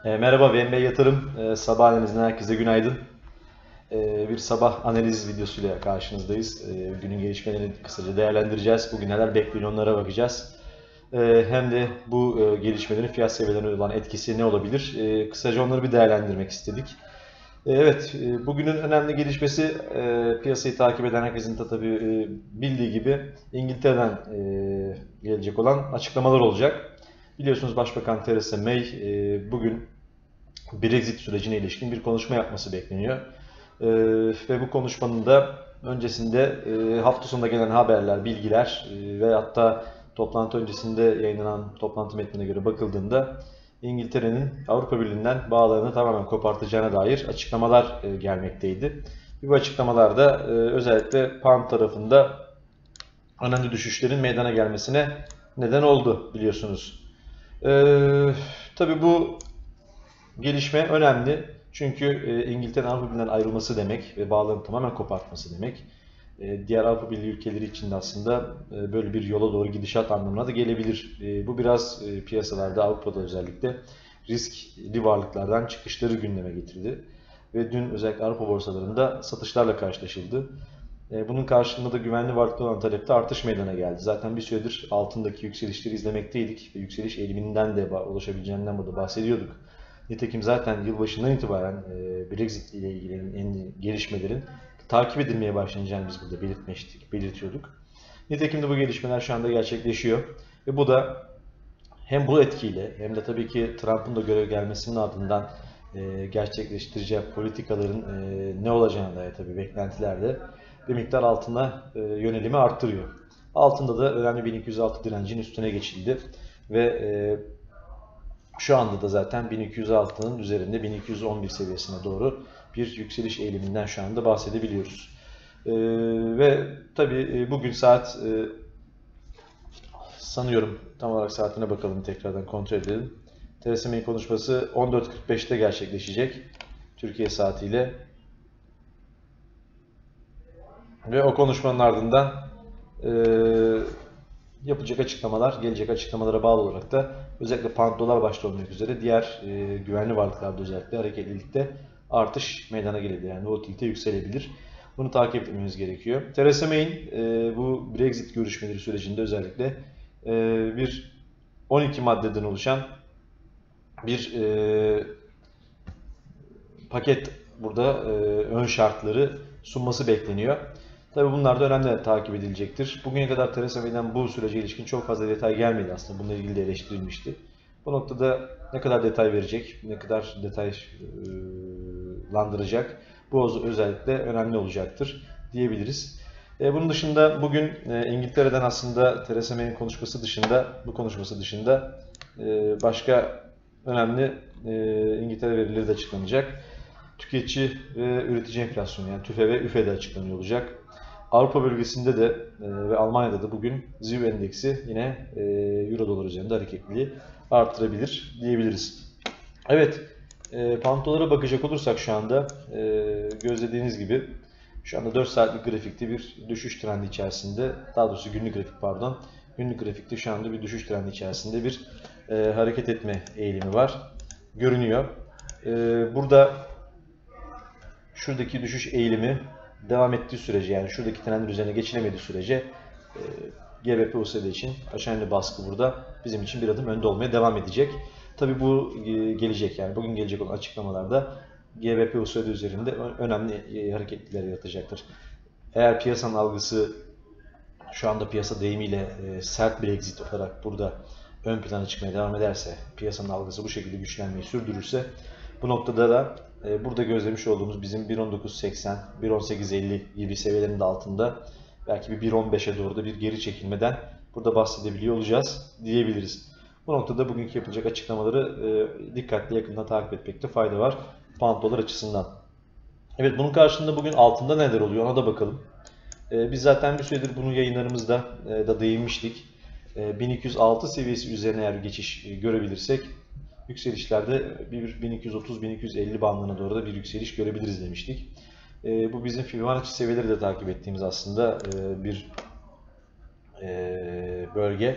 Merhaba BMB Yatırım sabah analizine herkese günaydın. Bir sabah analiz videosuyla karşınızdayız. Günün gelişmelerini kısaca değerlendireceğiz. Bugün neler bekliyor onlara bakacağız. Hem de bu gelişmelerin fiyat seviyelerine olan etkisi ne olabilir? Kısaca onları bir değerlendirmek istedik. Evet, bugünün önemli gelişmesi piyasayı takip eden herkesin de tabii bildiği gibi İngiltere'den gelecek olan açıklamalar olacak. Biliyorsunuz Başbakan Theresa May bugün Brexit sürecine ilişkin bir konuşma yapması bekleniyor. Ve bu konuşmanın da öncesinde hafta sonunda gelen haberler, bilgiler ve hatta toplantı öncesinde yayınlanan toplantı metnine göre bakıldığında İngiltere'nin Avrupa Birliği'nden bağlarını tamamen kopartacağına dair açıklamalar gelmekteydi. Bu açıklamalarda özellikle pound tarafında önemli düşüşlerin meydana gelmesine neden oldu biliyorsunuz. Tabii bu gelişme önemli. Çünkü İngiltere'nin Avrupa Birliği'nden ayrılması demek ve bağlarını tamamen kopartması demek. Diğer Avrupa Birliği ülkeleri için de aslında böyle bir yola doğru gidişat anlamına da gelebilir. Bu biraz piyasalarda, Avrupa'da özellikle riskli varlıklardan çıkışları gündeme getirdi. Ve dün özellikle Avrupa borsalarında satışlarla karşılaşıldı. Bunun karşılığında da güvenli varlıklar olan talepte artış meydana geldi. Zaten bir süredir altındaki yükselişleri izlemekteydik ve yükseliş eğiliminden de ulaşabileceğinden burada bahsediyorduk. Nitekim zaten yılbaşından itibaren Brexit ile ilgili gelişmelerin takip edilmeye başlanacağını biz burada belirtiyorduk. Nitekim de bu gelişmeler şu anda gerçekleşiyor. Ve bu da hem bu etkiyle hem de tabii ki Trump'ın da görev gelmesinin ardından gerçekleştireceği politikaların ne olacağına dair tabii beklentiler de bir miktar altına yönelimi arttırıyor. Altında da önemli 1206 direncin üstüne geçildi ve şu anda da zaten 1206'nın üzerinde 1211 seviyesine doğru bir yükseliş eğiliminden şu anda bahsedebiliyoruz. Ve tabii bugün saat sanıyorum tam olarak saatine bakalım, tekrardan kontrol edelim. Theresa May konuşması 14.45'te gerçekleşecek Türkiye saatiyle. Ve o konuşmanın ardından yapacak açıklamalar, gelecek açıklamalara bağlı olarak da özellikle pound dolar başta olmak üzere diğer güvenli varlıklarda özellikle hareketlilikte artış meydana gelebilir. Yani volatilite yükselebilir. Bunu takip etmemiz gerekiyor. Theresa May'in bu Brexit görüşmeleri sürecinde özellikle bir 12 maddeden oluşan bir paket burada ön şartları sunması bekleniyor. Tabii bunlar da önemli takip edilecektir. Bugüne kadar Theresa May'den bu sürece ilişkin çok fazla detay gelmedi aslında. Bununla ilgili de eleştirilmişti. Bu noktada ne kadar detay verecek, ne kadar detaylandıracak, bu özellikle önemli olacaktır diyebiliriz. Bunun dışında bugün İngiltere'den aslında Theresa May'in konuşması dışında, bu konuşması dışında başka önemli İngiltere verileri de açıklanacak. Tüketici ve üretici enflasyonu, yani TÜFE ve ÜFE de açıklanıyor olacak. Avrupa bölgesinde de ve Almanya'da da bugün ZÜV endeksi yine Euro dolar üzerinde hareketliliği arttırabilir diyebiliriz. Evet, pound dolara bakacak olursak şu anda gözlediğiniz gibi şu anda 4 saatlik grafikte bir düşüş trendi içerisinde, daha doğrusu günlük grafik pardon, günlük grafikte şu anda bir düşüş trendi içerisinde bir hareket etme eğilimi var, görünüyor. Burada şuradaki düşüş eğilimi devam ettiği sürece, yani şuradaki trendin üzerine geçilemediği sürece GBP USD için aşağı yönlü baskı burada bizim için bir adım önde olmaya devam edecek. Tabii bu gelecek, yani bugün gelecek olan açıklamalarda GBP USD üzerinde önemli hareketlilikler yaratacaktır. Eğer piyasanın algısı şu anda piyasa deyimiyle sert Brexit olarak burada ön plana çıkmaya devam ederse, piyasanın algısı bu şekilde güçlenmeyi sürdürürse, bu noktada da burada gözlemiş olduğumuz bizim 1.1980, 1.1850 gibi seviyelerin de altında belki bir 1.15'e doğru da bir geri çekilmeden burada bahsedebiliyor olacağız diyebiliriz. Bu noktada bugünkü yapılacak açıklamaları dikkatli, yakından takip etmekte fayda var pound dolar açısından. Evet, bunun karşılığında bugün altında neler oluyor ona da bakalım. Biz zaten bir süredir bunu yayınlarımızda da değinmiştik. 1206 seviyesi üzerine eğer bir geçiş görebilirsek yükselişlde 1230-1250 bandına doğru da bir yükseliş görebiliriz demiştik. Bu bizim Fibonacci seviyeleri de takip ettiğimiz aslında bir bölge.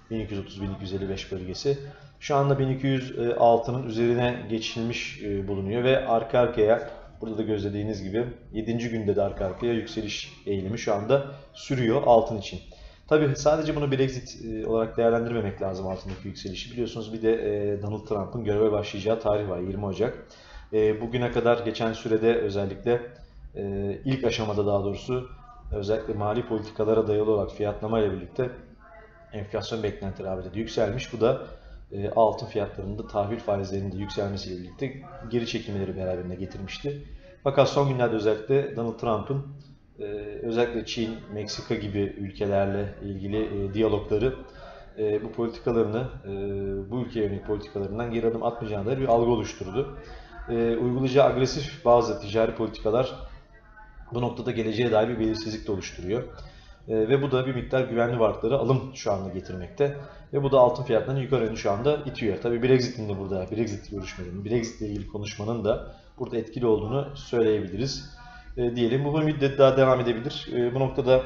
1230-1255 bölgesi. Şu anda 1206'nın üzerine geçilmiş bulunuyor ve arka arkaya, burada da gözlediğiniz gibi 7. günde de arka arkaya yükseliş eğilimi şu anda sürüyor altın için. Tabii sadece bunu Brexit olarak değerlendirmemek lazım altındaki yükselişi. Biliyorsunuz bir de Donald Trump'ın göreve başlayacağı tarih var, 20 Ocak. Bugüne kadar geçen sürede özellikle ilk aşamada daha doğrusu özellikle mali politikalara dayalı olarak fiyatlama ile birlikte enflasyon beklentileri ABD'de yükselmiş. Bu da altın fiyatlarında tahvil faizlerinin de yükselmesiyle birlikte geri çekilmeleri beraberinde getirmişti. Fakat son günlerde özellikle Donald Trump'ın özellikle Çin, Meksika gibi ülkelerle ilgili diyalogları bu politikalarını, bu ülkeye yönelik politikalarından geri adım atmayacağına dair bir algı oluşturdu. Uygulayacağı agresif bazı ticari politikalar bu noktada geleceğe dair bir belirsizlik de oluşturuyor. Ve bu da bir miktar güvenli varlıkları alım şu anda getirmekte. Ve bu da altın fiyatlarını yukarı yönlü şu anda itiyor. Tabii Brexit'in de burada, Brexit görüşmelerinin, Brexit ile ilgili konuşmanın da burada etkili olduğunu söyleyebiliriz. Diyelim bu müddet daha devam edebilir. Bu noktada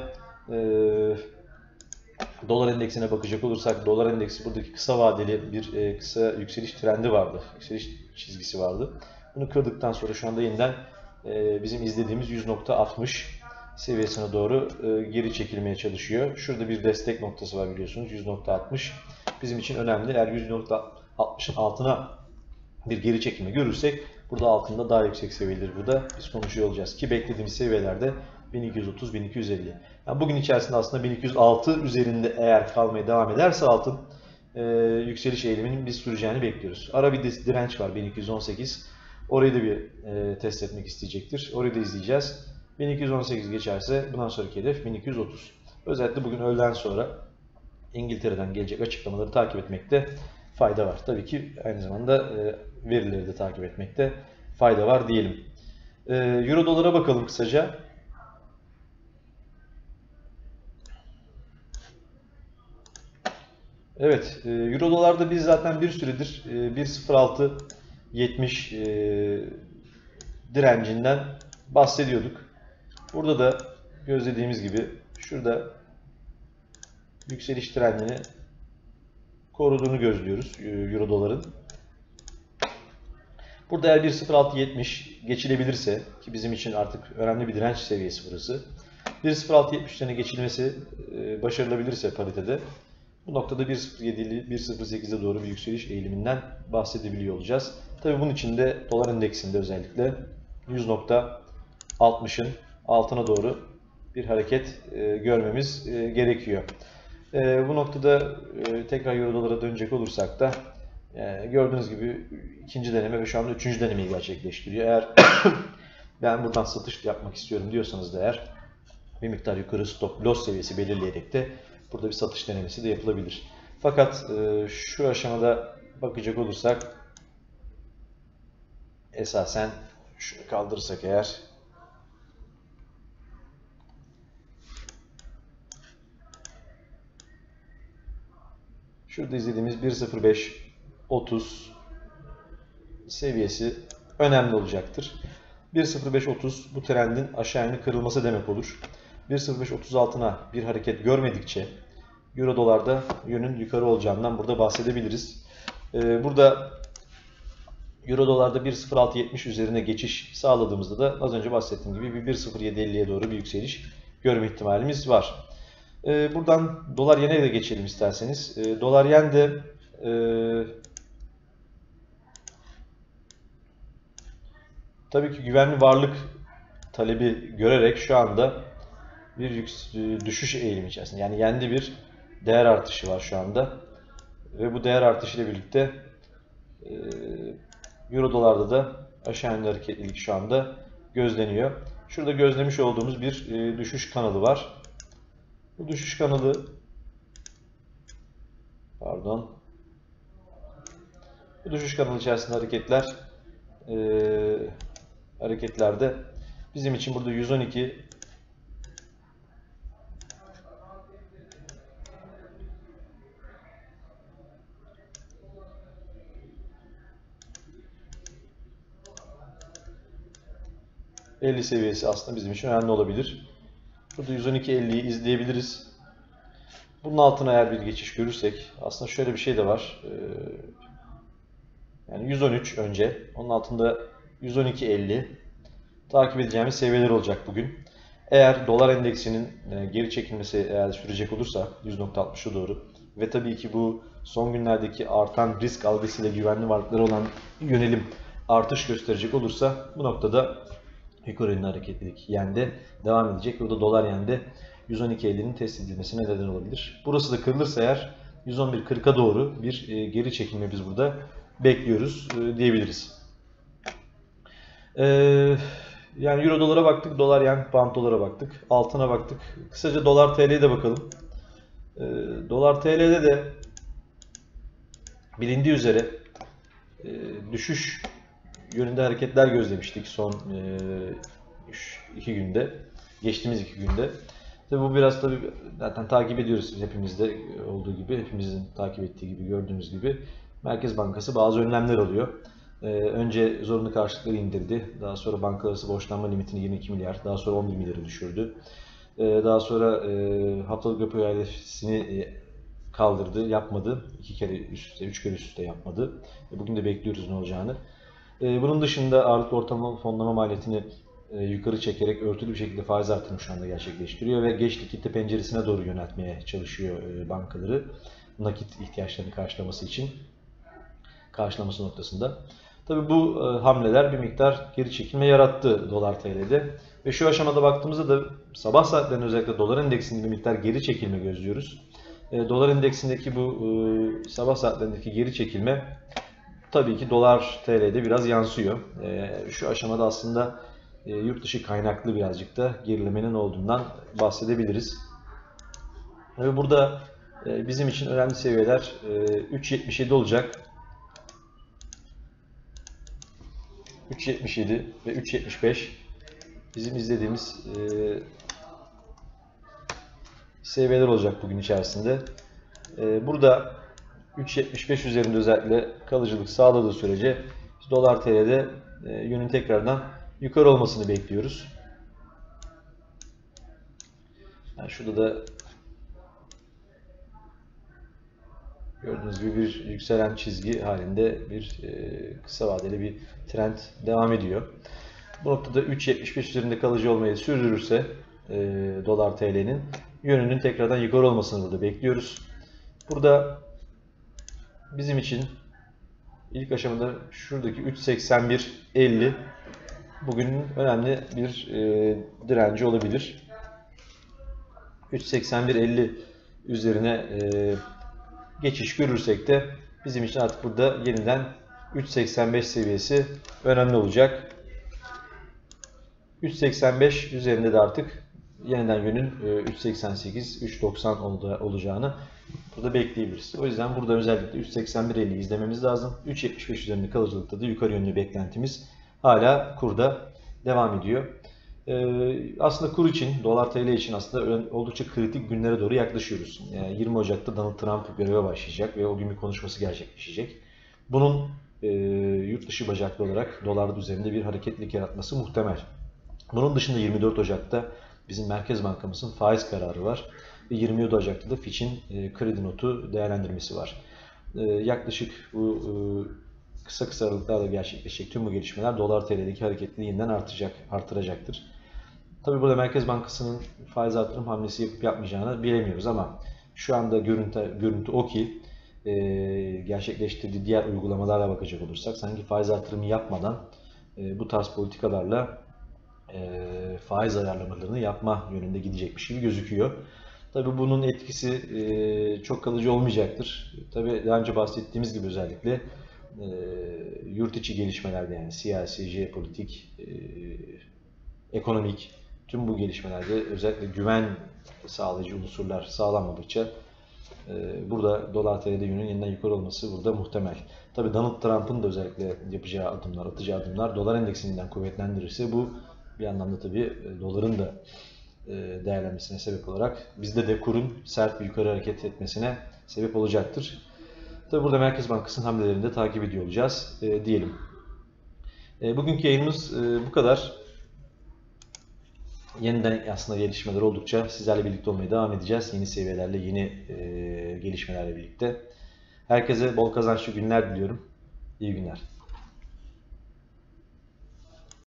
dolar endeksine bakacak olursak, dolar endeksi buradaki kısa vadeli bir kısa yükseliş trendi vardı. Yükseliş çizgisi vardı. Bunu kırdıktan sonra şu anda yeniden bizim izlediğimiz 100.60 seviyesine doğru geri çekilmeye çalışıyor. Şurada bir destek noktası var biliyorsunuz. 100.60 bizim için önemli. Eğer 100.60'ın altına bir geri çekilme görürsek burada altında daha yüksek seviyeleri burada biz konuşuyor olacağız. Ki beklediğimiz seviyelerde 1230-1250. Yani bugün içerisinde aslında 1206 üzerinde eğer kalmaya devam ederse altın yükseliş eğiliminin biz süreceğini bekliyoruz. Ara bir direnç var 1218. Orayı da bir test etmek isteyecektir. Orayı da izleyeceğiz. 1218 geçerse bundan sonraki hedef 1230. Özellikle bugün öğleden sonra İngiltere'den gelecek açıklamaları takip etmekte fayda var. Tabii ki aynı zamanda verileri de takip etmekte fayda var diyelim. Euro dolara bakalım kısaca. Evet, Euro dolarda biz zaten bir süredir 1.0670 direncinden bahsediyorduk. Burada da gözlediğimiz gibi şurada yükseliş trendini koruduğunu gözlüyoruz Euro doların. Burada eğer 1.0670 geçilebilirse ki bizim için artık önemli bir direnç seviyesi burası. 1.0670'lerin geçilmesi başarılabilirse paritede bu noktada 1.07-1.08'e doğru bir yükseliş eğiliminden bahsedebiliyor olacağız. Tabii bunun için de dolar endeksinde özellikle 100.60'ın altına doğru bir hareket görmemiz gerekiyor. Bu noktada tekrar Euro dolara dönecek olursak da gördüğünüz gibi ikinci deneme ve şu anda üçüncü denemeyi gerçekleştiriyor. Eğer ben buradan satış yapmak istiyorum diyorsanız da eğer bir miktar yukarı stop loss seviyesi belirleyerek de burada bir satış denemesi de yapılabilir. Fakat şu aşamada bakacak olursak esasen şunu kaldırırsak eğer şurada izlediğimiz 1.0530 seviyesi önemli olacaktır. 1.0530 bu trendin aşağı yönlü kırılması demek olur. 1.0530 altına bir hareket görmedikçe Euro dolarda yönün yukarı olacağından burada bahsedebiliriz. Burada Euro dolarda 1.0670 üzerine geçiş sağladığımızda da az önce bahsettiğim gibi bir 1.0750'ye doğru bir yükseliş görme ihtimalimiz var. Buradan dolar yene de geçelim isterseniz. Dolar yen de tabii ki güvenli varlık talebi görerek şu anda bir düşüş eğilimi içerisinde. Yani yende bir değer artışı var şu anda. Ve bu değer artışı ile birlikte Euro dolarda da aşağı yönlü hareketlilik şu anda gözleniyor. Şurada gözlemiş olduğumuz bir düşüş kanalı var. Bu düşüş kanalı bu düşüş kanalı içerisinde hareketlerde bizim için burada 112 50 seviyesi aslında bizim için önemli olabilir. Burada 112.50'yi izleyebiliriz. Bunun altına eğer bir geçiş görürsek, aslında şöyle bir şey de var. Yani 113 önce, onun altında 112.50 takip edeceğimiz seviyeler olacak bugün. Eğer dolar endeksinin geri çekilmesi eğer sürecek olursa 100.60'a doğru ve tabii ki bu son günlerdeki artan risk algısıyla güvenli varlıklara olan yönelim artış gösterecek olursa bu noktada yukarı yönlü hareketlilik yende devam edecek. Burada dolar yende 112.50'nin test edilmesine neden olabilir. Burası da kırılırsa eğer 111.40'a doğru bir geri çekilme biz burada bekliyoruz diyebiliriz. Yani euro dolara baktık, dolar yen pound dolara baktık, altına baktık. Kısaca dolar TL'ye de bakalım. Dolar TL'de de bilindiği üzere düşüş yönünde hareketler gözlemiştik son 2 günde, geçtiğimiz 2 günde. Tabi bu biraz zaten takip ediyoruz hepimizde olduğu gibi, hepimizin takip ettiği gibi, gördüğümüz gibi Merkez Bankası bazı önlemler alıyor. Önce zorunlu karşılıkları indirdi, daha sonra bankalar arası borçlanma limitini 22 milyar, daha sonra 11 milyara düşürdü. Daha sonra haftalık repo faizini kaldırdı, yapmadı. 2 kere üst üste, 3 kere üst üste yapmadı. Bugün de bekliyoruz ne olacağını. Bunun dışında ağırlıklı ortalama fonlama maliyetini yukarı çekerek örtülü bir şekilde faiz artırımı şu anda gerçekleştiriyor ve geç likitte penceresine doğru yöneltmeye çalışıyor bankaları nakit ihtiyaçlarını karşılaması noktasında. Tabii bu hamleler bir miktar geri çekilme yarattı dolar TL'de ve şu aşamada baktığımızda da sabah saatlerinde özellikle dolar endeksinde bir miktar geri çekilme gözlüyoruz. Dolar endeksindeki bu sabah saatlerindeki geri çekilme tabii ki dolar TL'de biraz yansıyor. Şu aşamada aslında yurt dışı kaynaklı birazcık da gerilemenin olduğundan bahsedebiliriz. Burada bizim için önemli seviyeler 3.77 olacak. 3.77 ve 3.75 bizim izlediğimiz seviyeler olacak bugün içerisinde. Burada 3.75 üzerinde özellikle kalıcılık sağladığı sürece dolar TL'de yönün tekrardan yukarı olmasını bekliyoruz. Yani şurada da gördüğünüz gibi bir yükselen çizgi halinde bir kısa vadeli bir trend devam ediyor. Bu noktada 3.75 üzerinde kalıcı olmayı sürdürürse dolar TL'nin yönünün tekrardan yukarı olmasını burada bekliyoruz. Burada bizim için ilk aşamada şuradaki 3.81.50 bugünün önemli bir direnci olabilir. 3.81.50 üzerine geçiş görürsek de bizim için artık burada yeniden 3.85 seviyesi önemli olacak. 3.85 üzerinde de artık yeniden yönün 3.88, 3.90 olacağını burada bekleyebiliriz. O yüzden burada özellikle 3.81.50'yi izlememiz lazım. 3.75 üzerinde kalıcılıkta da yukarı yönlü beklentimiz hala kurda devam ediyor. Aslında kur için, dolar TL için aslında oldukça kritik günlere doğru yaklaşıyoruz. 20 Ocak'ta Donald Trump göreve başlayacak ve o gün bir konuşması gerçekleşecek. Bunun yurt dışı bacaklı olarak dolar üzerinde bir hareketlilik yaratması muhtemel. Bunun dışında 24 Ocak'ta bizim Merkez Bankamızın faiz kararı var. Ve 27 Ocak'ta da Fitch'in kredi notu değerlendirmesi var. Yaklaşık bu kısa aralıklarla gerçekleşecek tüm bu gelişmeler dolar TL'deki hareketliliği yeniden artıracaktır. Tabii burada Merkez Bankası'nın faiz artırım hamlesi yapıp yapmayacağını bilemiyoruz ama şu anda görüntü o ki gerçekleştirdiği diğer uygulamalarla bakacak olursak sanki faiz artırımı yapmadan bu tarz politikalarla faiz ayarlamalarını yapma yönünde gidecekmiş gibi gözüküyor. Tabii bunun etkisi çok kalıcı olmayacaktır. Tabii daha önce bahsettiğimiz gibi özellikle yurt içi gelişmelerde yani siyasi, jeopolitik, ekonomik tüm bu gelişmelerde özellikle güven sağlayıcı unsurlar sağlanmadıkça burada dolar TL'de yönün yeniden yukarı olması burada muhtemel. Tabii Donald Trump'ın da özellikle yapacağı adımlar, atacağı adımlar dolar endeksinden kuvvetlendirirse bu bir anlamda tabii doların da değerlenmesine sebep olarak bizde de kurun sert bir yukarı hareket etmesine sebep olacaktır. Tabii burada Merkez Bankası'nın hamlelerini de takip ediyor olacağız diyelim. Bugünkü yayınımız bu kadar. Yeniden aslında gelişmeler oldukça sizlerle birlikte olmaya devam edeceğiz. Yeni seviyelerle, yeni gelişmelerle birlikte. Herkese bol kazançlı günler diliyorum. İyi günler.